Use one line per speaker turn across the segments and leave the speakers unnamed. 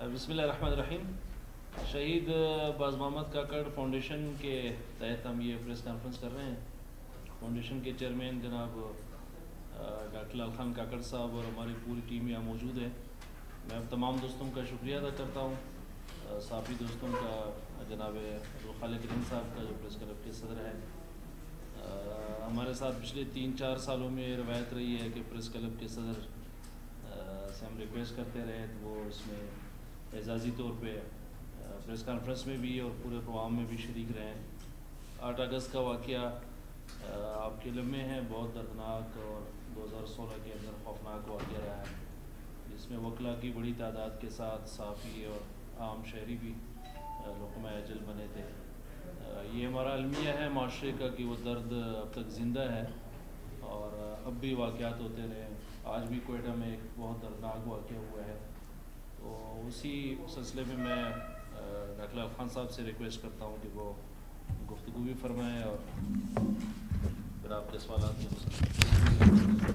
بسم اللہ الرحمن الرحیم. شہید باز محمد کاکڑ فاؤنڈیشن کے تحت ہم یہ پریس کانفرنس کر رہے ہیں. فاؤنڈیشن کے چیئرمین جناب ڈاکٹر لال خان کاکڑ صاحب اور ہماری پوری ٹیم یہاں موجود ہے. میں تمام دوستوں کا شکریہ ادا کرتا ہوں. صحافی دوستوں کا جناب عبدالخالق کریم صاحب کا جو پریس کلب کے صدر ہیں. ہمارے ساتھ پچھلے 3-4 سالوں میں روایت رہی ہے کہ پریس کلب کے صدر سے ہم ریکویسٹ کرتے رہے تو وہ اس میں اعزازی طور پہ پریس کانفرنس میں بھی اور پورے پروگرام میں بھی شریک رہے ہیں. 8 اگست کا واقعہ آپ کے علم میں ہے، بہت دردناک اور 2016 کے اندر خوفناک واقعہ رہا ہے، جس میں وکلا کی بڑی تعداد کے ساتھ صحافی اور عام شہری بھی لقمہ اجل بنے تھے. یہ ہمارا المیہ ہے معاشرے کا کہ وہ درد اب تک زندہ ہے اور اب بھی واقعات ہوتے رہے. آج بھی کوئٹہ میں ایک بہت دردناک واقعہ ہوا ہے. تو اسی سلسلے میں ڈاکٹر لال خان صاحب سے ریکویسٹ کرتا ہوں کہ وہ گفتگو بھی فرمائیں اور پھر آپ کے سوالات میں.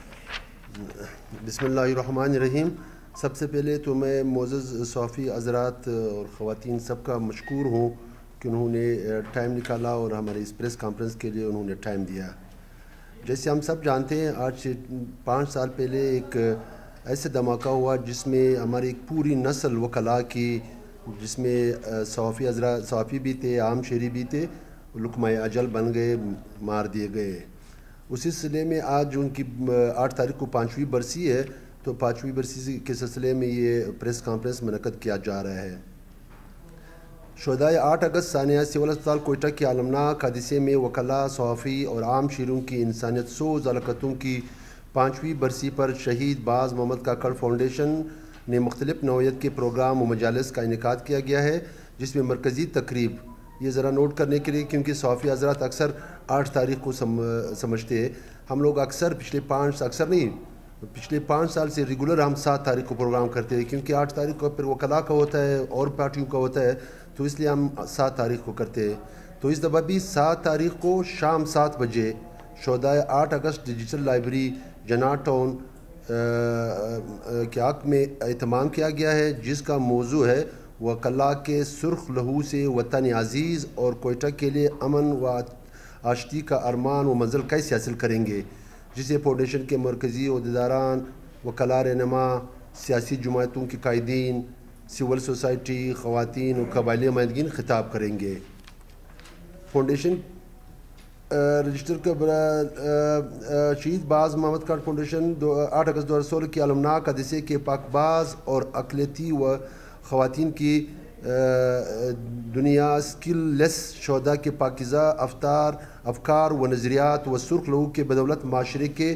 بسم اللہ الرحمن الرحیم. سب سے پہلے تو میں معزز صحافی حضرات اور خواتین سب کا مشکور ہوں کہ انہوں نے ٹائم نکالا اور ہمارے اس پریس کانفرنس کے لیے انہوں نے ٹائم دیا. جیسے ہم سب جانتے ہیں، آج سے 5 سال پہلے ایک ایسے دھماکہ ہوا جس میں ہماری ایک پوری نسل وکلاء کی، جس میں صحافی حضرات، صحافی بھی تھے، عام شہری بھی تھے، لقمہ اجل بن گئے، مار دیے گئے. اسی سلسلے میں آج ان کی 8 تاریخ کو 5ویں برسی ہے، تو 5ویں برسی کے سلسلے میں یہ پریس کانفرنس منعقد کیا جا رہا ہے. شہدائے 8 اگست ثانیہ سول اسپتال کوئٹہ کے المناک حادثے میں وکلاء، صحافی اور عام شہریوں کی انسانیت سوز ہلاکتوں کی 5ویں برسی پر شہید باز محمد کاکڑ فاؤنڈیشن نے مختلف نوعیت کے پروگرام و مجالس کا انعقاد کیا گیا ہے، جس میں مرکزی تقریب، یہ ذرا نوٹ کرنے کے لیے کیونکہ صحافی حضرات اکثر 8 تاریخ کو سمجھتے ہیں. ہم لوگ اکثر پچھلے 5 سال سے ریگولر ہم 7 تاریخ کو پروگرام کرتے ہیں، کیونکہ 8 تاریخ کو پھر وکلاء کا ہوتا ہے اور پارٹیوں کا ہوتا ہے، تو اس لیے ہم 7 تاریخ کو کرتے ہیں. تو اس دفعہ بھی 7 تاریخ کو شام 7 بجے شہدائے 8 اگست ڈیجیٹل لائبریری جناح ٹاؤن کے حق میں اہتمام کیا گیا ہے، جس کا موضوع ہے وکلاء کے سرخ لہو سے وطن عزیز اور کوئٹہ کے لیے امن و آشتی کا ارمان و منزل کیسے حاصل کریں گے، جسے فاؤنڈیشن کے مرکزی عہدیداران، وکلاء رہنما، سیاسی جماعتوں کے قائدین، سول سوسائٹی، خواتین اور قبائلی نمائندگین خطاب کریں گے. فاؤنڈیشن رجسٹر کا شہید باز محمد کاکڑ فاؤنڈیشن 8 اگست 2016 کے المناک حادثے کے پاکباز اور اقلیتی و خواتین کی دنیا اسکل لیس شہداء کے پاکیزہ افکار و نظریات و سرخ لہو کے بدولت معاشرے کے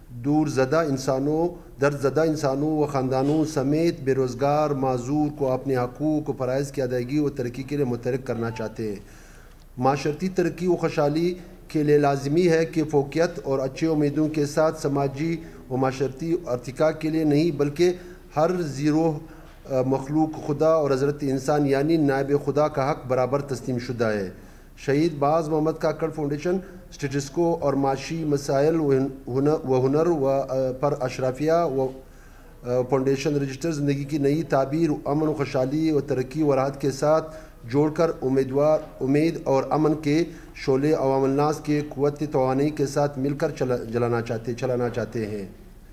دردزدہ انسانوں و خاندانوں سمیت بے روزگار معذور کو اپنے حقوق و فرائض کی ادائیگی و ترقی کے لیے متحرک کرنا چاہتے ہیں. معاشرتی ترقی و خوشحالی کے لیے لازمی ہے کہ فوقیت اور اچھے امیدوں کے ساتھ سماجی و معاشرتی ارتقاء کے لیے نہیں بلکہ ہر زیروح مخلوق خدا اور حضرت انسان یعنی نائب خدا کا حق برابر تسلیم شدہ ہے. شہید باز محمد کاکڑ فاؤنڈیشن اسٹیٹس کو اور معاشی مسائل و ہنر پر اشرافیہ و فاؤنڈیشن رجسٹر زندگی کی نئی تعبیر، امن و خوشحالی و ترقی و راحت کے ساتھ جوڑ کر امید اور امن کے شعلے عوام الناس کے قوت توانائی کے ساتھ مل کر چلانا چاہتے ہیں.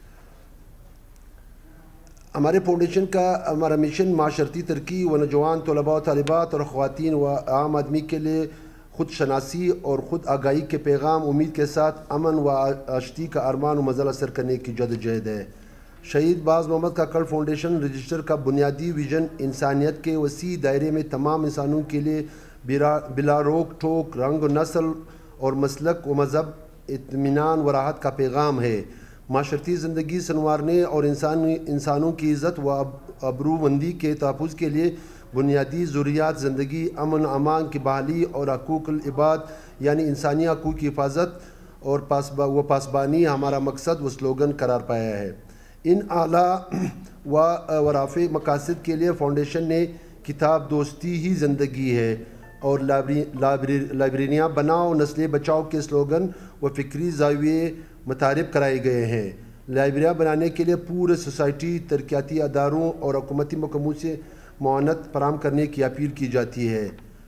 ہمارے فاؤنڈیشن کا ہمارا مشن معاشرتی ترقی و نوجوان طلباء و طالبات اور خواتین و عام آدمی کے لیے خود شناسی اور خود آگاہی کے پیغام، امید کے ساتھ امن و آشتی کا ارمان و منزل حاصل کرنے کی جدوجہد ہے. شہید باز محمد کاکڑ فاؤنڈیشن رجسٹر کا بنیادی ویژن انسانیت کے وسیع دائرے میں تمام انسانوں کے لیے بلا روک ٹوک، رنگ و نسل اور مسلک و مذہب اطمینان و راحت کا پیغام ہے. معاشرتی زندگی سنوارنے اور انسانوں کی عزت و ابرومندی کے تحفظ کے لیے بنیادی ضروریات زندگی، امن امان کی بحالی اور حقوق العباد یعنی انسانی حقوق کی حفاظت اور پاسبانی ہمارا مقصد و سلوگن قرار پایا ہے. ان اعلیٰ و رافع مقاصد کے لیے فاؤنڈیشن نے کتاب دوستی ہی زندگی ہے اور لائبریریاں بناؤ نسلیں بچاؤ کے سلوگن و فکری زاویے متعارف کرائے گئے ہیں. لائبریریاں بنانے کے لیے پورے سوسائٹی ترقیاتی اداروں اور حکومتی محکموں سے معاونت فراہم کرنے کی اپیل کی جاتی ہے۔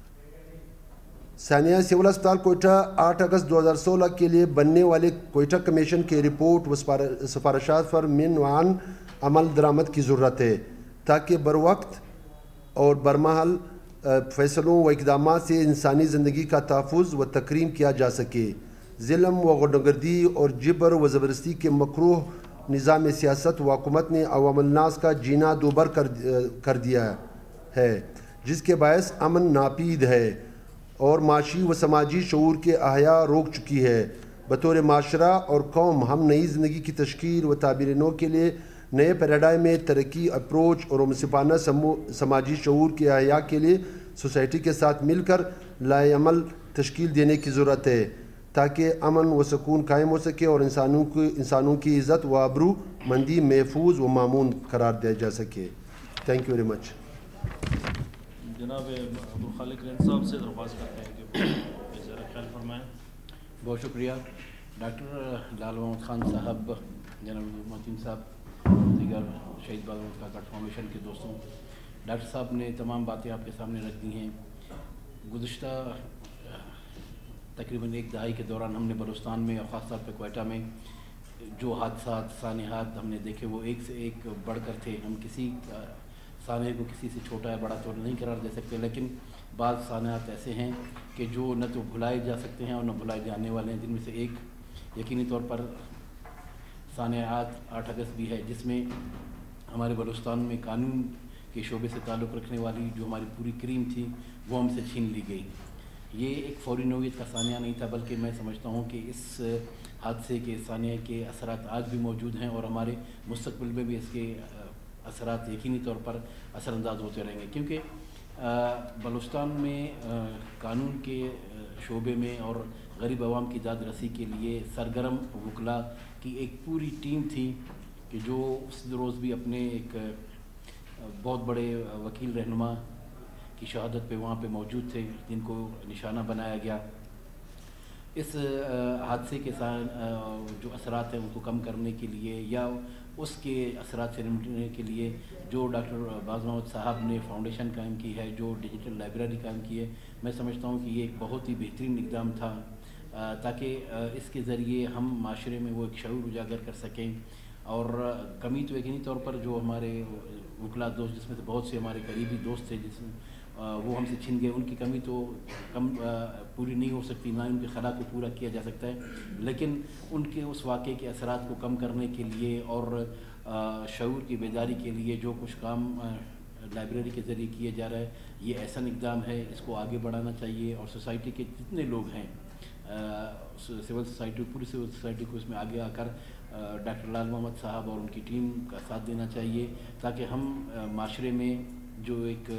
ثانیہ، سول اسپتال کوئٹہ 8 اگست 2016 کے لیے بننے والے کوئٹہ کمیشن کے رپورٹ و سفارشات پر من وعن عمل درآمد کی ضرورت ہے تاکہ بروقت اور برمحل فیصلوں و اقدامات سے انسانی زندگی کا تحفظ و تکریم کیا جا سکے۔ ظلم و غنڈگردی اور جبر و زبردستی کے مکروہ نظام سیاست و حکومت نے عوام الناس کا جینا دوبر کر دیا ہے، جس کے باعث امن ناپید ہے اور معاشی و سماجی شعور کے احیا روک چکی ہے۔ بطور معاشرہ اور قوم ہم نئی زندگی کی تشکیل و تعبیر نو کے لیے نئے پیراڈائم میں ترقی اپروچ اور منصفانہ سماجی شعور کے احیا کے لیے سوسائٹی کے ساتھ مل کر لائحہ عمل تشکیل دینے کی ضرورت ہے تاکہ امن و سکون قائم ہو سکے اور انسانوں کی عزت و آبرو مندی محفوظ و مامون قرار دیا جا سکے۔ Thank you very much.
جناب ابو خالق رین صاحب سے درخواست کرتے ہیں کہ ذرا خیال فرمائیں۔
بہت شکریہ ڈاکٹر لال محمد خان صاحب، جناب متین صاحب، دیگر شہید باز محمد کاکڑ فاؤنڈیشن کے دوستوں، ڈاکٹر صاحب نے تمام باتیں آپ کے سامنے رکھ دی ہیں۔ گزشتہ تقریباً ایک دہائی کے دوران ہم نے بلوچستان میں اور خاص طور پہ کوئٹہ میں جو حادثات سانحات ہم نے دیکھے وہ ایک سے ایک بڑھ کر تھے۔ ہم کسی سانحے کو کسی سے چھوٹا یا بڑا تو نہیں قرار دے سکتے، لیکن بعض سانحات ایسے ہیں کہ جو نہ تو بھلائے جا سکتے ہیں اور نہ بھلائے جانے والے ہیں، جن میں سے ایک یقینی طور پر سانحات 8 اگست بھی ہے، جس میں ہمارے بلوچستان میں قانون کے شعبے سے تعلق رکھنے والی جو ہماری پوری کریم تھی وہ ہم سے چھین لی گئی۔ یہ ایک فوری نوعیت کا سانحہ نہیں تھا، بلکہ میں سمجھتا ہوں کہ اس حادثے کے سانحے کے اثرات آج بھی موجود ہیں اور ہمارے مستقبل میں بھی اس کے اثرات یقینی طور پر اثر انداز ہوتے رہیں گے، کیونکہ بلوچستان میں قانون کے شعبے میں اور غریب عوام کی داد رسی کے لیے سرگرم وکلاء کی ایک پوری ٹیم تھی کہ جو اس روز بھی اپنے ایک بہت بڑے وکیل رہنما کی شہادت پہ وہاں پہ موجود تھے، جن کو نشانہ بنایا گیا۔ اس حادثے کے جو اثرات ہیں ان کو کم کرنے کے لیے یا اس کے اثرات سے نمٹنے کے لیے جو ڈاکٹر باز محمد صاحب نے فاؤنڈیشن قائم کی ہے، جو ڈیجیٹل لائبریری قائم کی ہے، میں سمجھتا ہوں کہ یہ ایک بہت ہی بہترین اقدام تھا تاکہ اس کے ذریعے ہم معاشرے میں وہ ایک شعور اجاگر کر سکیں۔ اور کمی تو یقینی طور پر جو ہمارے وکلاء دوست، جس میں سے بہت سے ہمارے قریبی دوست تھے جس میں وہ ہم سے چھن گئے، ان کی کمی تو پوری نہیں ہو سکتی، نہ ان کے خلا کو پورا کیا جا سکتا ہے، لیکن ان کے اس واقعے کے اثرات کو کم کرنے کے لیے اور شعور کی بیداری کے لیے جو کچھ کام لائبریری کے ذریعے کیے جا رہا ہے، یہ ایسا اقدام ہے، اس کو آگے بڑھانا چاہیے اور سوسائٹی کے جتنے لوگ ہیں، سول سوسائٹی، پوری سول سوسائٹی کو اس میں آگے آ کر ڈاکٹر لال محمد صاحب اور ان کی ٹیم کا ساتھ دینا چاہیے تاکہ ہم معاشرے میں جو ایک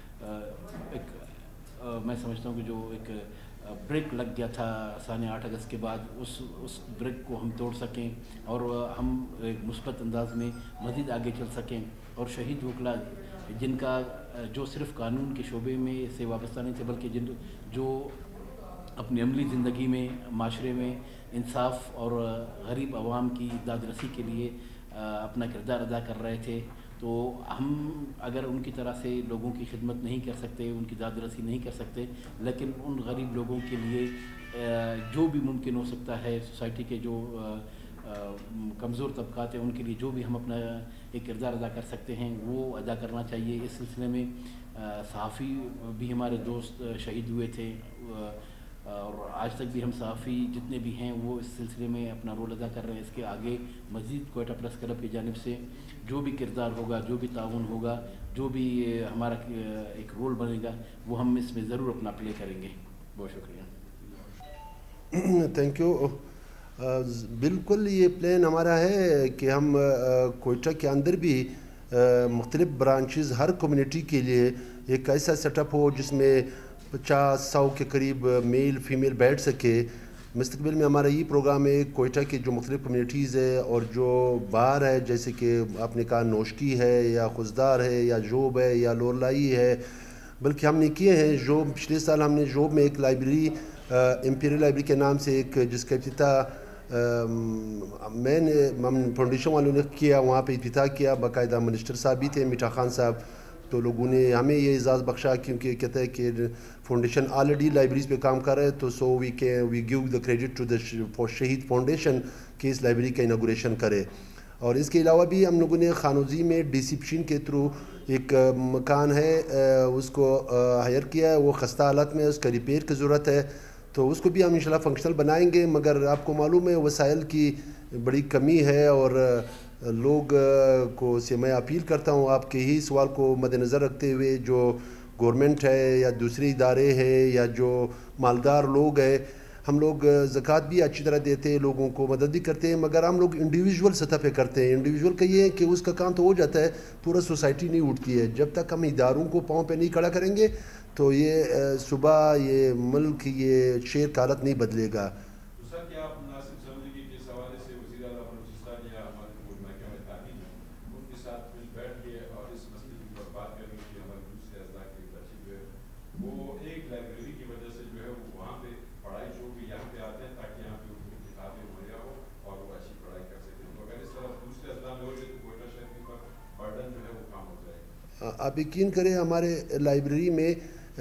میں سمجھتا ہوں کہ جو ایک بریک لگ گیا تھا سانحہ 8 اگست کے بعد، اس بریک کو ہم توڑ سکیں اور ہم ایک مثبت انداز میں مزید آگے چل سکیں۔ اور شہید وکلاء جن کا جو صرف قانون کے شعبے میں سے وابستہ نہیں تھے، بلکہ جو اپنی عملی زندگی میں معاشرے میں انصاف اور غریب عوام کی داد رسی کے لیے اپنا کردار ادا کر رہے تھے، تو ہم اگر ان کی طرح سے لوگوں کی خدمت نہیں کر سکتے، ان کی داد رسی نہیں کر سکتے، لیکن ان غریب لوگوں کے لیے جو بھی ممکن ہو سکتا ہے، سوسائٹی کے جو کمزور طبقات ہیں ان کے لیے جو بھی ہم اپنا ایک کردار ادا کر سکتے ہیں وہ ادا کرنا چاہیے۔ اس سلسلے میں صحافی بھی ہمارے دوست شہید ہوئے تھے اور آج تک بھی ہم صحافی جتنے بھی ہیں وہ اس سلسلے میں اپنا رول ادا کر رہے ہیں۔ اس کے آگے مزید کوئٹہ پریس کلب کی جانب سے جو بھی کردار ہوگا، جو بھی تعاون ہوگا، جو بھی ہمارا ایک رول بنے گا، وہ ہم اس میں ضرور اپنا پلے کریں گے۔ بہت شکریہ۔
Thank you. بالکل یہ پلان ہمارا ہے کہ ہم کوئٹہ کے اندر بھی مختلف برانچز ہر کمیونٹی کے لیے ایک ایسا سیٹ اپ ہو جس میں 50-100 کے قریب میل فیمیل بیٹھ سکے۔ مستقبل میں ہمارا یہ پروگرام ہے کوئٹہ کے جو مختلف کمیونٹیز ہے اور جو باہر ہے، جیسے کہ آپ نے کہا نوشکی ہے یا خزدار ہے یا جوب ہے یا لورلائی ہے، بلکہ ہم نے کیے ہیں جو پچھلے سال ہم نے جوب میں ایک لائبریری امپیریل لائبریری کے نام سے ایک جس کا افتتاح میں نے فاؤنڈیشن والوں نے کیا، وہاں پہ افتتاح کیا، باقاعدہ منسٹر صاحب بھی تھے میٹھا خان صاحب، تو لوگوں نے ہمیں یہ اعزاز بخشا کیونکہ کہتا ہے کہ فاؤنڈیشن آلریڈی لائبریریز پہ کام کر رہا ہے، تو so we give the credit to the Shaheed Foundation کہ اس لائبریری کا انوگریشن کرے. اور اس کے علاوہ بھی ہم لوگوں نے خانوزی میں ڈی سی پشین کے تھرو ایک مکان ہے اس کو ہائر کیا ہے، وہ خستہ حالت میں ہے، اس کا ریپیئر کی ضرورت ہے، تو اس کو بھی ہم انشاءاللہ فنکشنل بنائیں گے. مگر آپ کو معلوم ہے وسائل کی بڑی کمی ہے، اور لوگ کو سے میں اپیل کرتا ہوں آپ کے ہی سوال کو مد نظر رکھتے ہوئے، جو گورنمنٹ ہے یا دوسرے ادارے ہیں یا جو مالدار لوگ ہیں، ہم لوگ زکوٰۃ بھی اچھی طرح دیتے ہیں، لوگوں کو مدد بھی کرتے ہیں، مگر ہم لوگ انڈیویجول سطح پہ کرتے ہیں. انڈیویجول کا یہ ہے کہ اس کا کام تو ہو جاتا ہے، پورا سوسائٹی نہیں اٹھتی ہے. جب تک ہم اداروں کو پاؤں پہ نہیں کھڑا کریں گے تو یہ صبح یہ ملک یہ شہر کا حالت نہیں بدلے گا.
سر کیا آپ مناسب سمجھیں گے کہ اس حوالے سے وزیر اعلیٰ بلوچستان یا ہمارے محکمہ تعلیم ان کے ساتھ کچھ بیٹھ کے اور اس مسئلے کے اوپر بات کریں کہ ہمارے دوسرے اضلاع کے بچے جو ہے وہ ایک لائبریری کی وجہ سے جو ہے وہ وہاں پہ پڑھائی جو بھی یہاں پہ آتے ہیں تاکہ یہاں پہ ان کی کتابیں مہیا ہو اور وہ اچھی پڑھائی کر سکیں. تو اگر اس طرح دوسرے اضلاع میں ہو جائے تو کوئٹہ شہر کے اوپر برڈن جو ہے وہ کام ہو جائے گا.
آپ یقین کریں ہمارے لائبریری میں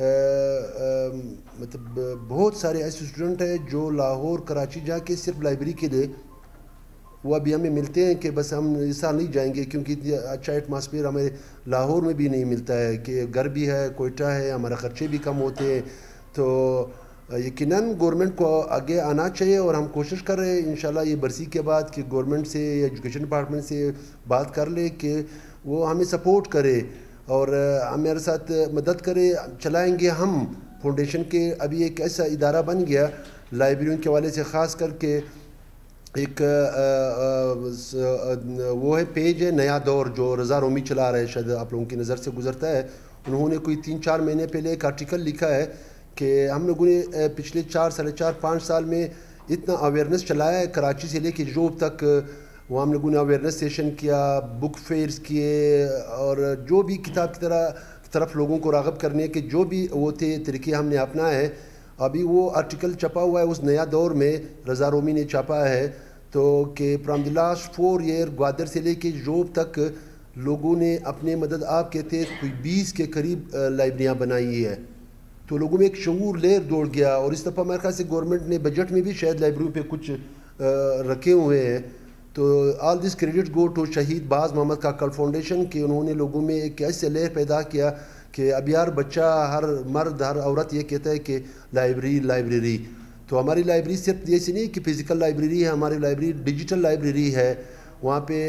مطلب بہت سارے ایسے اسٹوڈنٹ ہیں جو لاہور کراچی جا کے صرف لائبریری کے لیے وہ ابھی ہمیں ملتے ہیں کہ بس ہم اس سال نہیں جائیں گے کیونکہ اچھا ایٹماسفیئر ہمیں لاہور میں بھی نہیں ملتا ہے، کہ گھر بھی ہے، کوئٹہ ہے، ہمارا خرچے بھی کم ہوتے ہیں. تو یقیناً گورنمنٹ کو آگے آنا چاہیے، اور ہم کوشش کر رہے ہیں انشاءاللہ یہ برسی کے بعد کہ گورنمنٹ سے ایجوکیشن ڈپارٹمنٹ سے بات کر لے کہ وہ ہمیں سپورٹ کرے اور ہمارے ساتھ مدد کرے. چلائیں گے ہم فاؤنڈیشن کے ابھی ایک ایسا ادارہ بن گیا لائبریریوں کے حوالے سے، خاص کر کے ایک وہ ہے پیج ہے نیا دور جو رضا رومی چلا رہا ہے، شاید آپ لوگوں کی نظر سے گزرتا ہے. انہوں نے کوئی 3-4 مہینے پہلے ایک آرٹیکل لکھا ہے کہ ہم لوگوں نے پچھلے 4-4.5 سال میں اتنا اویئرنیس چلایا ہے کراچی سے لے کے جوب تک. وہ ہم لوگوں نے اویئرنیس سیشن کیا، بک فیئرز کیے، اور جو بھی کتاب کی طرف لوگوں کو راغب کرنے کے جو بھی وہ تھے طریقے ہم نے اپنا ہے. ابھی وہ آرٹیکل چھپا ہوا ہے اس نیا دور میں، رضا رومی نے چھاپا ہے، تو کہ from the last 4 year Gwadar سے لے کے جوب تک لوگوں نے اپنے مدد آپ کے تحت کوئی 20 کے قریب لائبریریاں بنائی ہے. تو لوگوں میں ایک شعور لہر دوڑ گیا، اور اس دفعہ میرے خیال سے گورنمنٹ نے بجٹ میں بھی شاید لائبریریوں پہ کچھ رکھے ہوئے ہیں. تو آل دس کریڈٹ گو ٹو شہید باز محمد کاکڑ فاؤنڈیشن کہ انہوں نے لوگوں میں ایک ایسے لہر پیدا کیا کہ اب ہر بچہ، ہر مرد، ہر عورت یہ کہتا ہے کہ لائبریری. تو ہماری لائبریری صرف ایسی نہیں کہ فزیکل لائبریری ہے، ہماری لائبریری ڈیجیٹل لائبریری ہے. وہاں پہ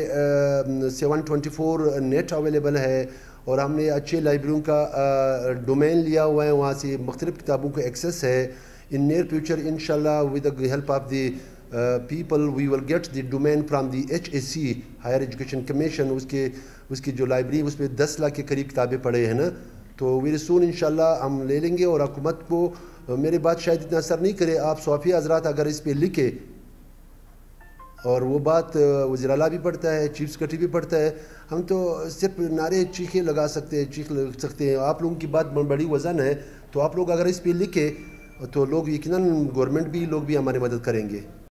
724 نیٹ اویلیبل ہے، اور ہم نے اچھے لائبریریوں کا ڈومین لیا ہوا ہے، وہاں سے مختلف کتابوں کو ایکسیس ہے. ان نیئر فیوچر انشاءاللہ with the help of the people we will get the domain from the HAC higher education commission. اس کی جو لائبریری اس پہ 10 لاکھ کے قریب کتابیں پڑھے ہیں نا، تو ویری سون انشاءاللہ ہم لے لیں گے. اور حکومت کو میرے بات شاید اتنا اثر نہیں کرے، آپ صوفی حضرات اگر اس پہ لکھے، اور وہ بات وزیر اعلیٰ بھی پڑھتا ہے، چیف سیکرٹری بھی پڑھتا ہے، ہم تو صرف نعرے چیخے لگا سکتے ہیں. آپ لوگوں کی بات بڑی وزن ہے، تو آپ لوگ اگر اس پہ لکھے تو لوگ یقیناً گورنمنٹ بھی لوگ بھی ہماری مدد کریں گے.